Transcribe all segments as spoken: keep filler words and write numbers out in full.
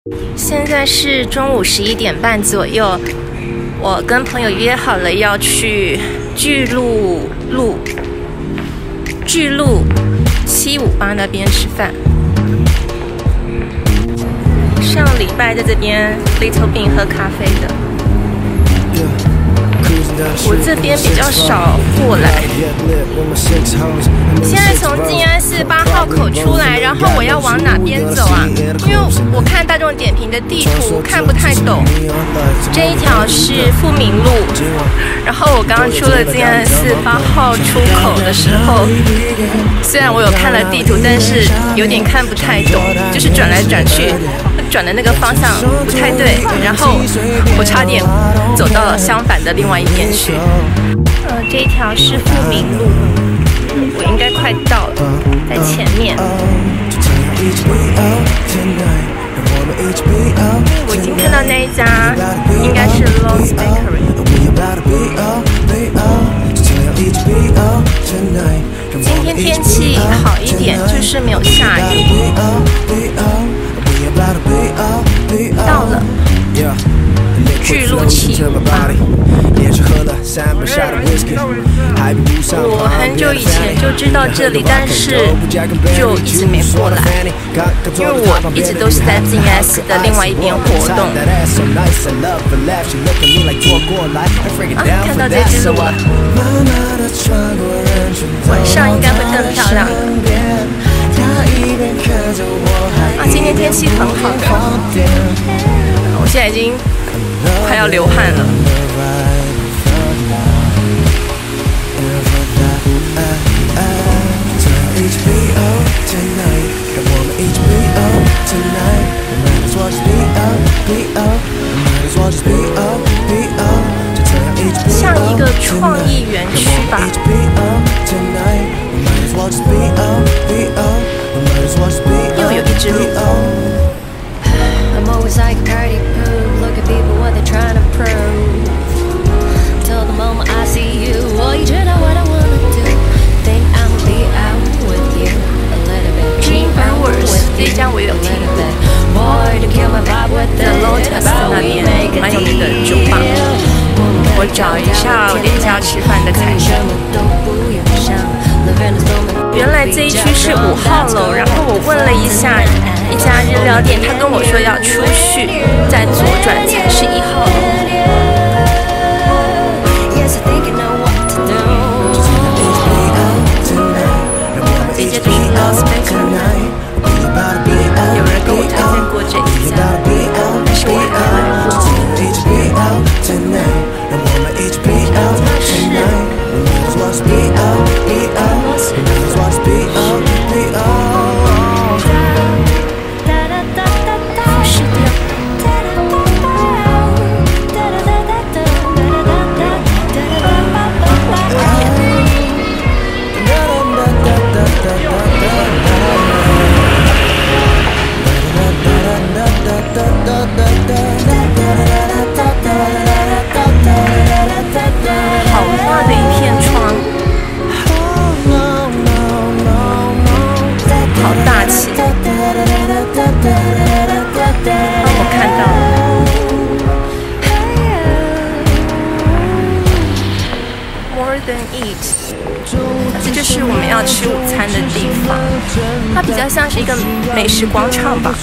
现在是中午十一点半左右，我跟朋友约好了要去巨鹿路巨鹿七五八那边吃饭。上礼拜在这边 Little Bean 喝咖啡的。我这边比较少过来。现在从静安寺八号口出来，然后我要往哪边走啊？因为我看大众点评的地图看不太懂。这一条是富民路，然后我刚刚出了静安寺八号出口的时候，虽然我有看了地图，但是有点看不太懂，就是转来转去，转的那个方向不太对，然后我差点走到了相反的另外一边去。呃，这一条是富民路，我应该快到了，在前面。我已经看到那一家，应该是 Lowe's Bakery。今天天气好一点，就是没有下雨。到了。巨鹿七五八，我很久以前就知道这里，但是就一直没过来，因为我一直都是在静安寺的另外一边活动。啊，看到这只鹿了，晚上应该会更漂亮的。啊，今天天气很好的，我现在已经快要流汗了。像一个创意园区吧。又有一只鹿。I'm always like dirty poo. Look at people what they're trying to prove. Till the moment I see you, well, you do know what I wanna do. Think I'ma be out with you a little bit. Dream hours. 这一家我有听过。Boy, to kill my vibe with the Lotus 那边蛮有名的酒吧。我找一下我等一下要吃饭的菜单。原来这一区是五号楼，然后我问了一下一家日料店，他跟我说要出去再左转才是一号楼。这间就是 Lowe's Bakery， 有人跟我推荐过这一家，但是我还没来过。这就是我们要吃午餐的地方，它比较像是一个美食广场吧。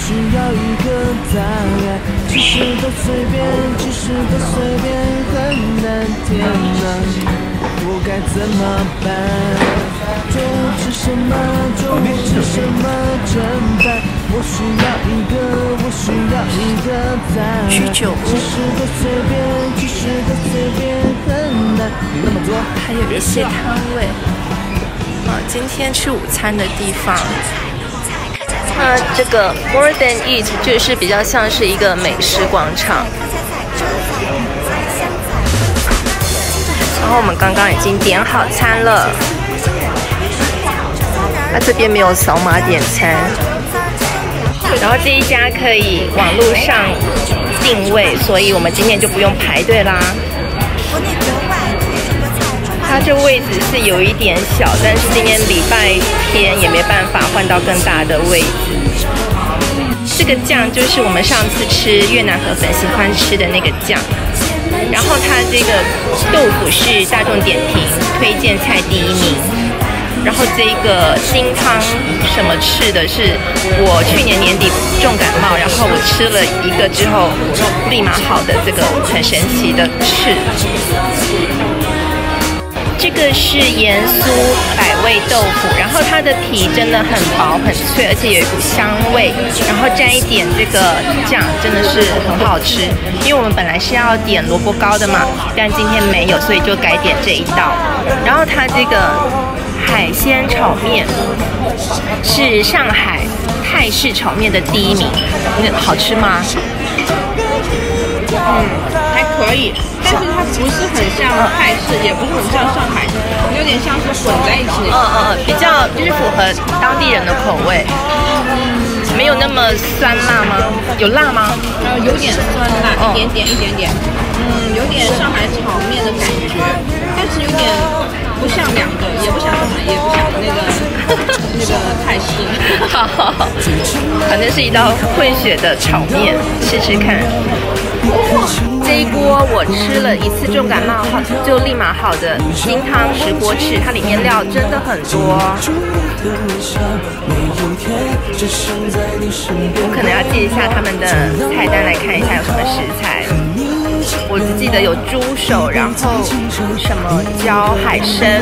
居酒屋，还有一些摊位。啊，今天吃午餐的地方，那这个 More Than Eat 就是比较像是一个美食广场。然后我们刚刚已经点好餐了，那这边没有扫码点餐。然后这一家可以网络上定位，所以我们今天就不用排队啦。它这位置是有一点小，但是今天礼拜天也没办法换到更大的位置。 这个酱就是我们上次吃越南河粉喜欢吃的那个酱。然后它这个豆腐是大众点评推荐菜第一名。然后这个金汤什么翅的是我去年年底重感冒，然后我吃了一个之后立马好的这个很神奇的翅。这个是盐酥百味豆腐，然后它的皮真的很薄很脆，而且有一股香味，然后沾一点这个酱，真的是很好吃。因为我们本来是要点萝卜糕的嘛，但今天没有，所以就改点这一道。然后它这个海鲜炒面是上海泰式炒面的第一名，那好吃吗？ 嗯，还可以，但是它不是很像泰式，也不是很像上海，有点像是混在一起。 嗯嗯嗯，比较就是符合当地人的口味。嗯，没有那么酸辣吗？有辣吗？ 呃，有点酸辣，一点点，一点点。嗯，有点上海炒面的感觉，但是有点不像两个，也不像上海，也不像那个那个泰式。 好好好，反正是一道混血的炒面，试试看。这一锅我吃了一次重感冒后就立马好的金汤石锅翅，它里面料真的很多。我可能要记一下他们的菜单来看一下有什么食材。我只记得有猪手，然后什么椒、海参、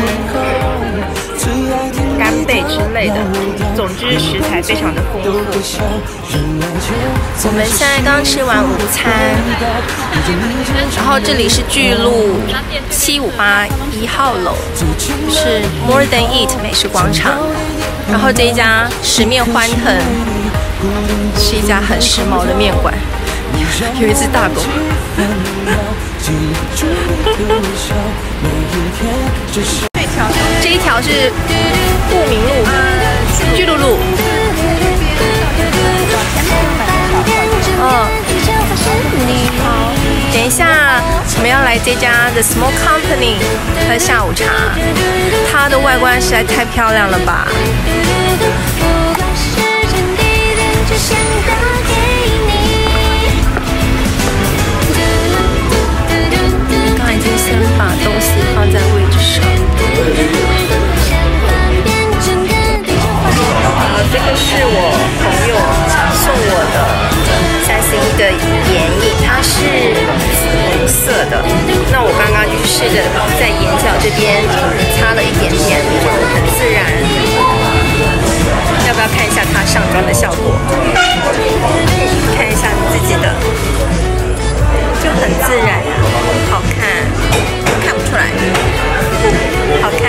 干贝之类的，总之食材非常的丰富。我们现在刚吃完午餐，然后这里是巨鹿七五八一号楼，是 More Than Eat 美食广场。然后这一家十面欢腾是一家很时髦的面馆，有一只大狗。这一条是富民路、巨鹿路。嗯，好，等一下我们要来这家 The Small Company 喝下午茶，它的外观实在太漂亮了吧！刚已经先把东西放在位置上。呃，这个是我朋友送我的三星的眼影，它是红色的。那我刚刚就是试着在眼角这边擦了一点点，就很自然。要不要看一下它上妆的效果？看一下你自己的，就很自然，好看，看不出来，好看。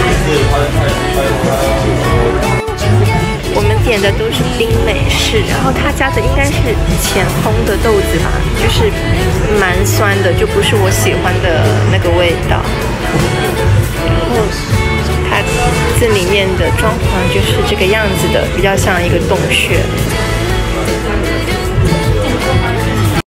我们点的都是冰美式，然后他家的应该是浅烘的豆子吧，就是蛮酸的，就不是我喜欢的那个味道。然后它这里面的装潢就是这个样子的，比较像一个洞穴。